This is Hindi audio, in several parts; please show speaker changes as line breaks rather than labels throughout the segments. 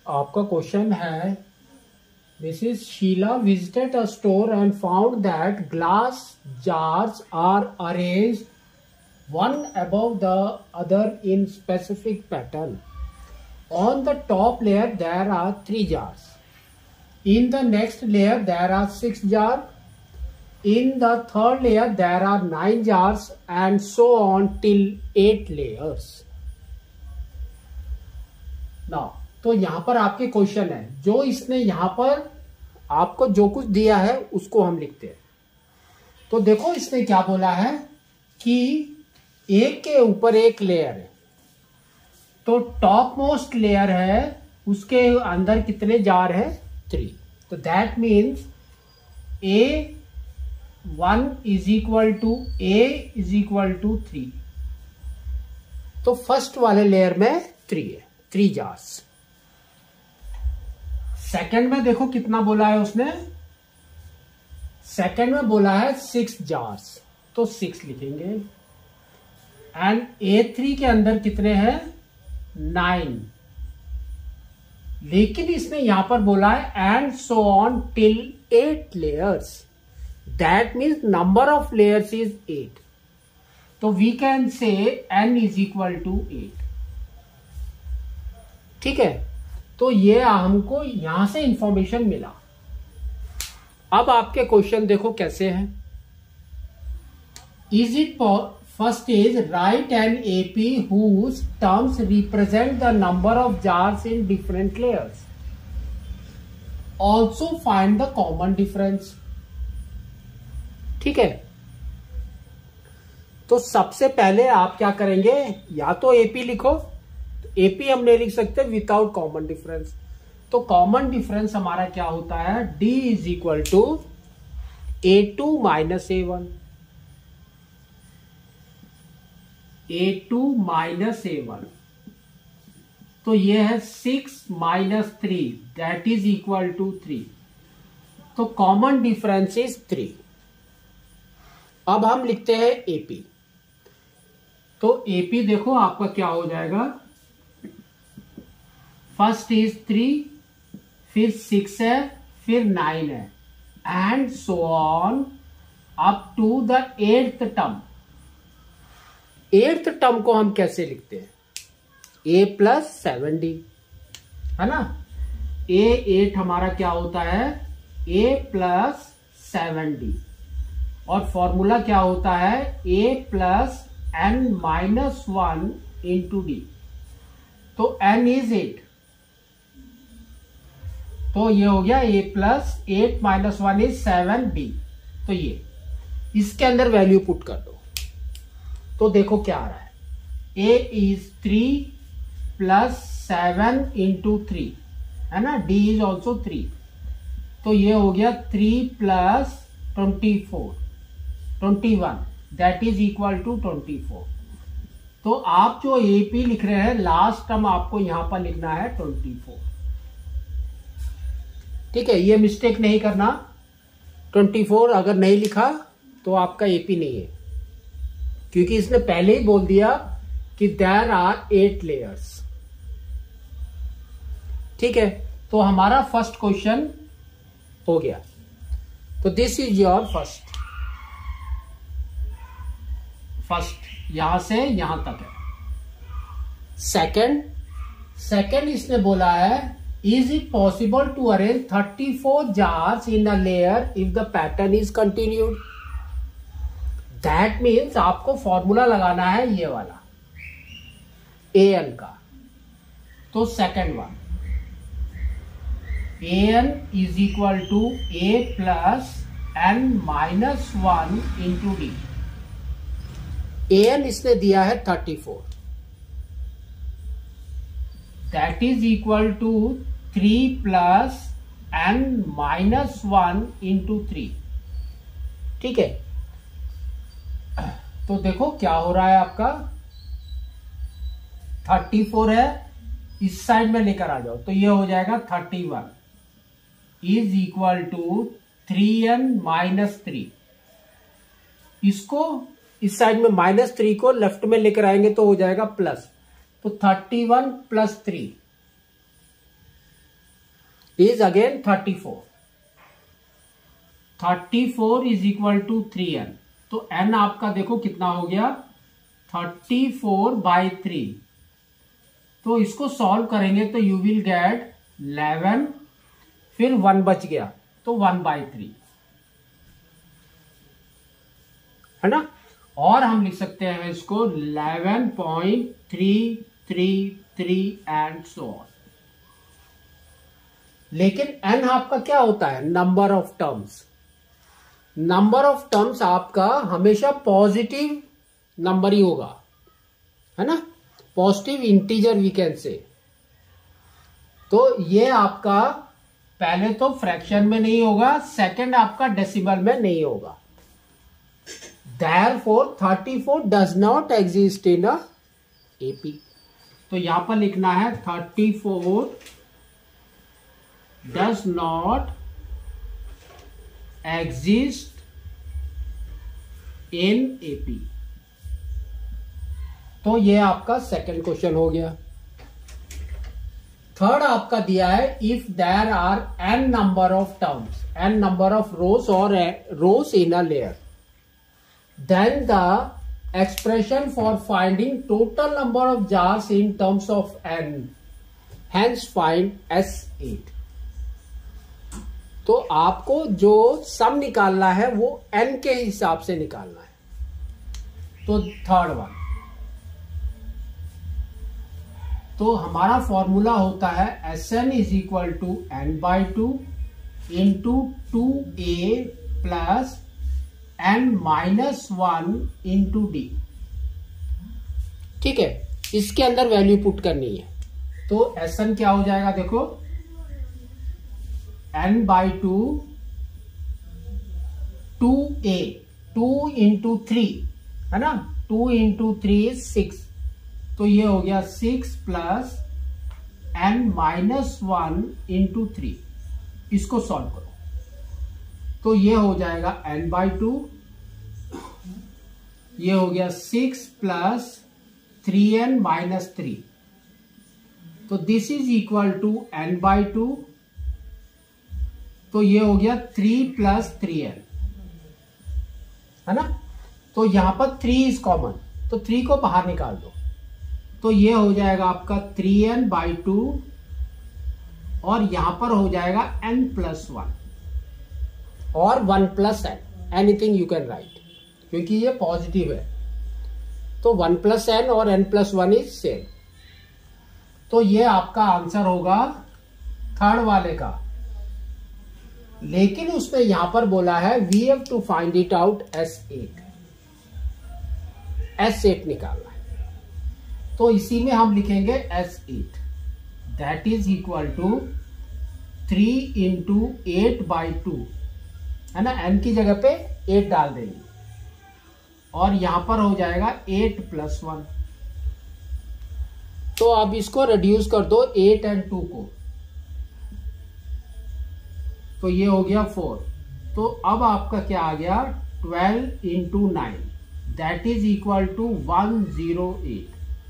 आपका क्वेश्चन है, this is Sheela visited a store and found that glass jars are arranged one above the other in specific pattern. On the top layer there are 3 jars. In the next layer there are 6 jars. In the third layer there are 9 jars and so on till 8 layers. Now, तो यहां पर आपके क्वेश्चन है, जो इसने यहां पर आपको जो कुछ दिया है उसको हम लिखते हैं। तो देखो इसने क्या बोला है कि एक के ऊपर एक लेयर है, तो टॉप मोस्ट लेयर है, उसके अंदर कितने जार है? 3। तो that means A1 is equal to A is equal to 3। तो फर्स्ट वाले लेयर में 3 है, 3 जार्स। सेकंड में देखो कितना बोला है उसने, सेकंड में बोला है 6 जार्स, तो 6 लिखेंगे। एंड A3 के अंदर कितने हैं? 9। लेकिन इसने यहां पर बोला है and so on till 8 layers, that means number of layers is 8। तो we can say n is equal to 8। ठीक है, तो ये हमको यहां से इंफॉर्मेशन मिला। अब आपके क्वेश्चन देखो कैसे हैं। Is it First is write an AP whose terms represent the number of jars in different layers. Also find the common difference. ठीक है, तो सबसे पहले आप क्या करेंगे, या तो AP लिखो, तो AP हम नहीं लिख सकते विदाउट कॉमन डिफरेंस। तो कॉमन डिफरेंस हमारा क्या होता है? D is equal to A2 minus A1, A2 minus A1। तो ये है 6 minus 3, that is equal to 3। तो कॉमन डिफरेंस इज 3। अब हम लिखते हैं AP। तो AP देखो आपका क्या हो जाएगा, फर्स्ट इज 3, फिर 6 है, फिर 9 है, and so on up to the 8th term. 8th term को हम कैसे लिखते हैं? A प्लस 7D, है ना। A8 हमारा क्या होता है? A plus 7D। और फॉर्मूला क्या होता है? A plus n minus 1 into D। तो n इज 8, तो ये हो गया A plus 8 minus 1 is 7D। तो ये इसके अंदर वैल्यू पुट कर दो, तो देखो क्या आ रहा है। A इज 3 प्लस 7 इंटू 3, है ना। D इज ऑल्सो 3, तो ये हो गया 3 plus 21, that is equal to 24। तो आप जो AP लिख रहे हैं, लास्ट टर्म आपको यहां पर लिखना है 24। ठीक है, ये मिस्टेक नहीं करना। 24 अगर नहीं लिखा तो आपका AP नहीं है, क्योंकि इसने पहले ही बोल दिया कि देयर आर 8 लेयर्स। ठीक है, तो हमारा फर्स्ट क्वेश्चन हो गया। तो दिस इज योर फर्स्ट यहां से यहां तक है। सेकंड इसने बोला है, is it possible to arrange 34 jars in a layer if the pattern is continued. That means आपको फॉर्मूला लगाना है ये वाला AN का। तो second one, AN is equal to A plus n minus 1 into D। AN इसने दिया है 34, that is equal to 3 plus n minus 1 into 3। ठीक है, तो देखो क्या हो रहा है आपका, 34 है, इस साइड में लेकर आ जाओ, तो ये हो जाएगा 31 is equal to 3n minus 3। इसको इस साइड में -3 को लेफ्ट में लेकर आएंगे तो हो जाएगा प्लस, तो 31 plus 3 is again 34. 34 is equal to 3n. तो n आपका देखो कितना हो गया 34/3. तो इसको सॉल्व करेंगे तो यू विल गेट 11, फिर 1 बच गया तो 1/3 है ना. और हम लिख सकते हैं इसको 11.333 एंड सो ऑन. लेकिन n आपका क्या होता है, number of terms. Number of terms आपका हमेशा पॉजिटिव नंबर ही होगा, है ना, पॉजिटिव इंटीजर वी कैन से. तो ये आपका पहले तो फ्रैक्शन में नहीं होगा, सेकंड आपका डेसिमल में नहीं होगा. Therefore 34 does not exist in a AP. तो यहां पर लिखना है 34 does not exist in AP. तो ये आपका सेकंड क्वेश्चन हो गया. थर्ड आपका दिया है if there are n number of terms, n number of rows और rows in a layer, then the expression for finding total number of jars in terms of n, hence find S8. तो आपको जो सम निकालना है वो n के हिसाब से निकालना है. तो थर्ड वन, तो हमारा फॉर्मूला होता है Sn is equal to n/2 into 2a plus n-1 into d. ठीक है, इसके अंदर वैल्यू पुट करनी है. तो Sn क्या हो जाएगा देखो, n/2 2a, 2 इंटू 3 है ना, 2 इंटू 3 इज 6. तो ये हो गया 6 प्लस n-1 इंटू 3. इसको सॉल्व करो तो ये हो जाएगा n/2, ये हो गया 6 प्लस 3n माइनस 3. तो this is equal to n/2. तो ये हो गया 3 प्लस 3n है ना. तो यहां पर 3 इज कॉमन, तो 3 को बाहर निकाल दो. तो ये हो जाएगा आपका 3n/2 और यहां पर हो जाएगा n+1 और 1+n, anything you can write, क्योंकि ये पॉजिटिव है. तो 1+n और n+1 इज सेम. तो ये आपका आंसर होगा थर्ड वाले का. लेकिन उसमें यहां पर बोला है we have to find it out S8. S8 निकालना है. तो इसी में हम लिखेंगे S8 that is equal to 3 into 8/2 है ना. n की जगह पे 8 डाल देंगे और यहां पर हो जाएगा 8+1. तो अब इसको रिड्यूस कर दो 8 और 2 को, तो ये हो गया 4. तो अब आपका क्या आ गया 12 into 9 that is equal to 108.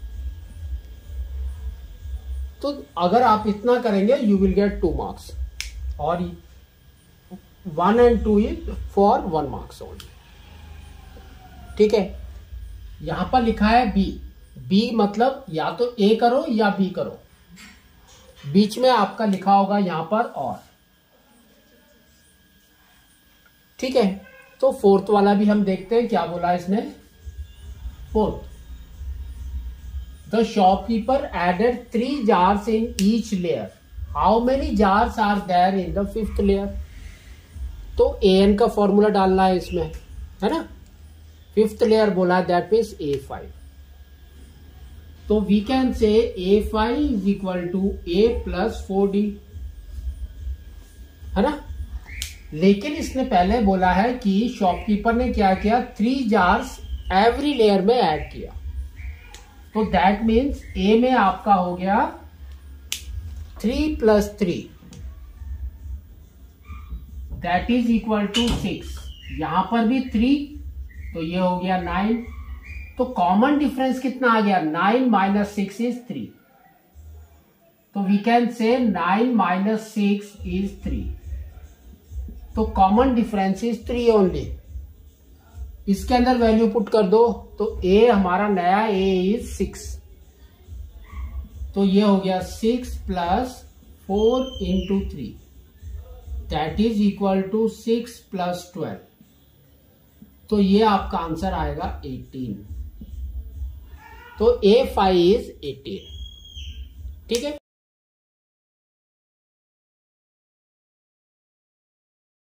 तो अगर आप इतना करेंगे यू विल गेट 2 मार्क्स और 1 and 2 is for 1 marks only. ठीक है, यहां पर लिखा है बी. बी मतलब या तो ए करो या बी करो, बीच में आपका लिखा होगा यहां पर और. ठीक है, तो फोर्थ वाला भी हम देखते हैं क्या बोला इसने. Fourth, the shopkeeper added 3 jars in each layer. How many jars are there in the 5th layer? तो an का फॉर्मूला डालना है इसमें, है ना. 5th लेयर बोला दैट मीन्स A5. तो we can say A5 is equal to A plus 4D है ना. लेकिन इसने पहले बोला है कि शॉपकीपर ने क्या किया, 3 jars एवरी लेयर में ऐड किया. तो दैट मीन्स ए में आपका हो गया 3 plus 3 that is equal to 6. यहां पर भी 3, तो ये हो गया 9. तो कॉमन डिफरेंस कितना आ गया, 9 माइनस 6 इज 3. तो वी कैन से 9 माइनस 6 इज 3. तो कॉमन डिफरेंस इज 3 ओनली. इसके अंदर वैल्यू पुट कर दो तो a हमारा नया a इज 6. तो ये हो गया 6 plus 4 into 3 that is equal to 6 plus 12. तो ये आपका आंसर आएगा 18. तो A5 इज 18. ठीक है.